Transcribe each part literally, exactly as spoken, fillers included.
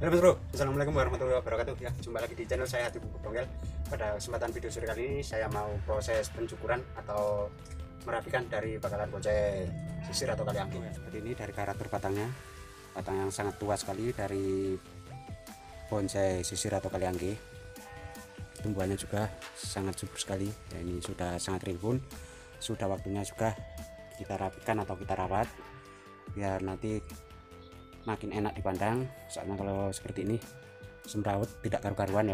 Halo bro, assalamualaikum warahmatullahi wabarakatuh. Ya, jumpa lagi di channel saya Hati Buku Dongel. Pada kesempatan video sore kali ini saya mau proses pencukuran atau merapikan dari bakalan bonsai sisir atau kalianggi. Seperti ini dari karakter batangnya, batang yang sangat tua sekali dari bonsai sisir atau kalianggi. Tumbuhannya juga sangat subur sekali. Ya, ini sudah sangat rimbun. Sudah waktunya juga kita rapikan atau kita rawat biar nanti makin enak dipandang. Soalnya kalau seperti ini semrawut tidak karu-karuan ya.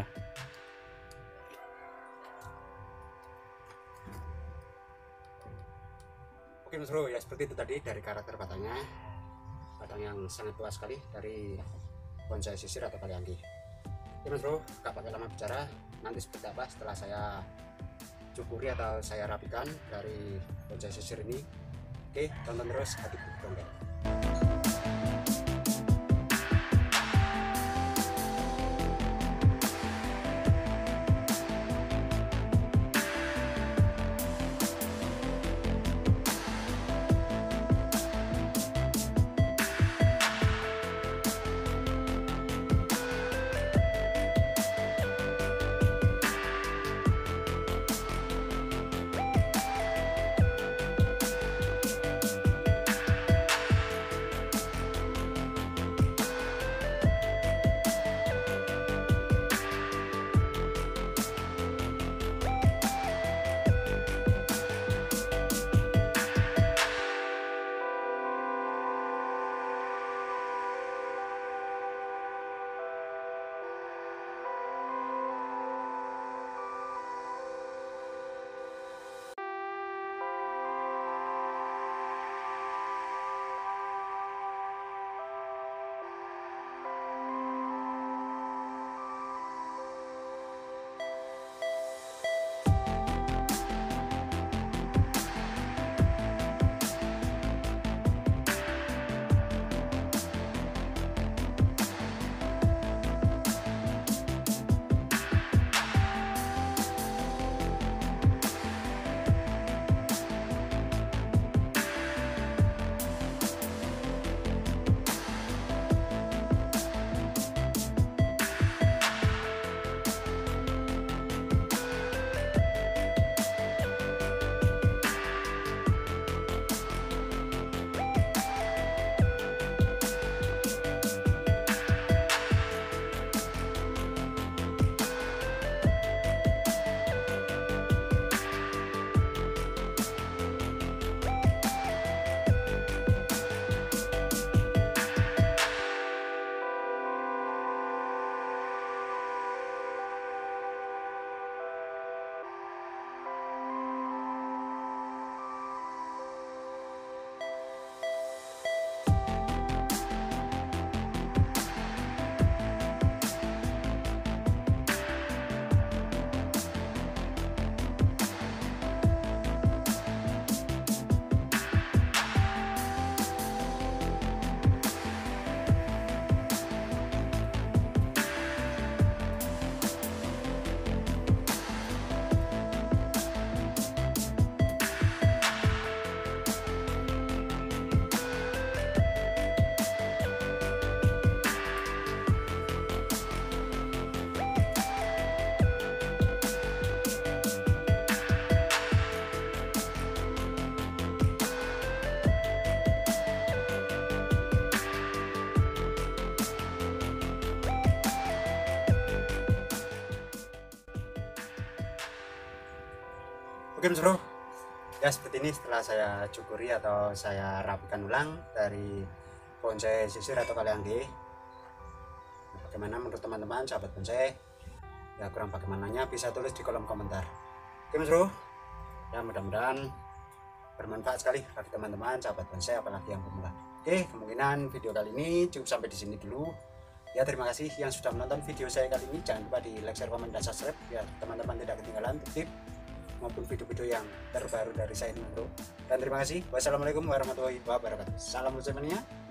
Oke mas bro, ya seperti itu tadi dari karakter batangnya, batang yang sangat tua sekali dari bonsai sisir atau kalianggi. Oke mas bro, gak pakai lama bicara, nanti seperti apa setelah saya cukuri atau saya rapikan dari bonsai sisir ini. Oke, tonton terus Hati Buku Dongel. Oke mas bro, ya seperti ini setelah saya cukuri atau saya rapikan ulang dari bonsai sisir atau kalianggi. Nah, bagaimana menurut teman-teman sahabat bonsai? Ya kurang bagaimananya bisa tulis di kolom komentar. Oke mas bro, ya mudah-mudahan bermanfaat sekali bagi teman-teman sahabat bonsai apalagi yang pemula. Oke, kemungkinan video kali ini cukup sampai di sini dulu. Ya terima kasih yang sudah menonton video saya kali ini. Jangan lupa di like, share, komen, dan subscribe biar teman-teman tidak ketinggalan tip maupun video-video yang terbaru dari saya ini bro. Dan terima kasih. Wassalamualaikum warahmatullahi wabarakatuh. Salam bonsai mania.